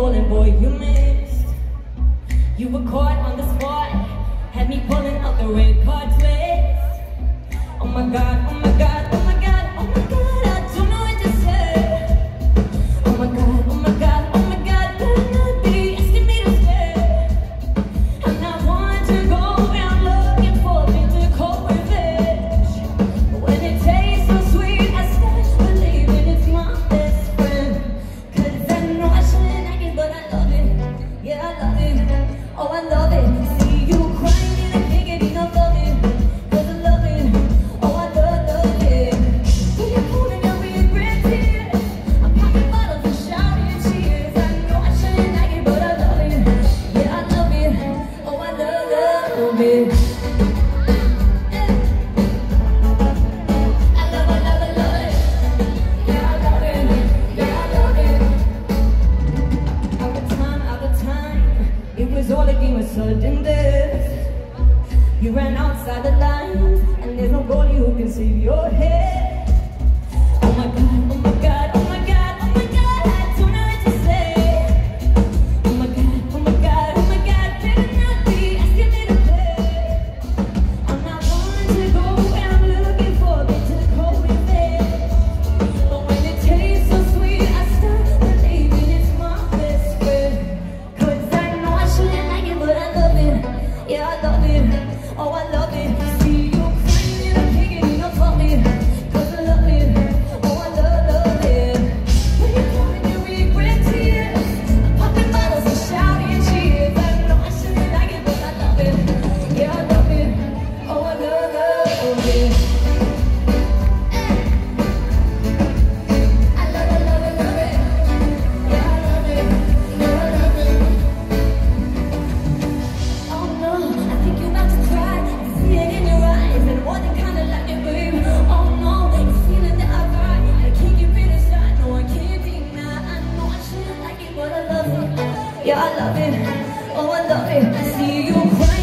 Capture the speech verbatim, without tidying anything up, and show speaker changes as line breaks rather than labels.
falling, boy, you missed. You were caught on the spot, had me pulling out the red card twist. Oh my God, oh my God, oh my God, oh my God, I don't know what to say. Oh my God, oh my God, oh my God, better not be asking me to stay. I'm not one to go around looking for bitter cold revenge. But when it tastes so sweet, I start believing it's my best friend. Cause I know I shouldn't like it, but I love it. Yeah, I love it. Oh, I love it. See you crying and I can't get enough of it. Cause I love it. Oh, I love, love it. When you're holding out with red tears, I'm popping bottles and shouting cheers. I know I shouldn't like it, but I love it. Yeah, I love it. Oh, I love, love it. I love, I love, I love it. Yeah, I love it. Yeah, I love it. Out of time, out of time. It was all a game of sudden death. You ran outside the lines, and there's nobody who can save your head. Oh my God, oh my God, oh my God, oh my God, I don't know what to say. Oh my God, oh my God, oh my God, better not be asking me to play. I'm not one to go and I'm looking for bitter cold revenge. But when it tastes so sweet, I start believing it's my best friend. Cause I know I shouldn't like it, but I love it. Yeah, I love it. Oh, I love it. See you crying and I'm picking enough of it. Cause I love it. Oh, I love, love it. When you're pouring your regret tears, I'm popping bottles and shouting cheers. I know I shouldn't like it, but I love it. Yeah, I love it. Oh, I love, love it. I love it, love it, love it. Yeah, I love it. Yeah, I love it. Oh no, I think you're about to cry. I see it in your eyes, and more than kinda like it, babe. Oh no, it's feeling that I got. I can't get rid of that. No, I can't deny. I know I shouldn't like it, but I love it. Yeah, I love it. Oh, I love it. I see you crying.